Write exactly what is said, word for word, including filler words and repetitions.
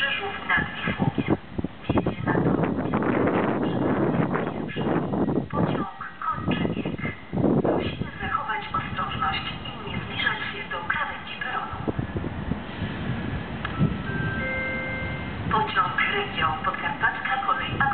Rzeszów nad Wisłomiem. Wjedzie na tor pierwszy. Pociąg kończy bieg. Prosimy zachować ostrożność i nie zbliżać się do krawędzi peronu. Pociąg Region Podkarpacka Kolej